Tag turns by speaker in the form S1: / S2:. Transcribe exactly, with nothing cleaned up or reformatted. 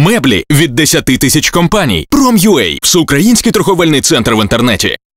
S1: Меблі від десяти тисяч компаній. Пром.ю.а – всеукраїнський торговельний центр в інтернеті.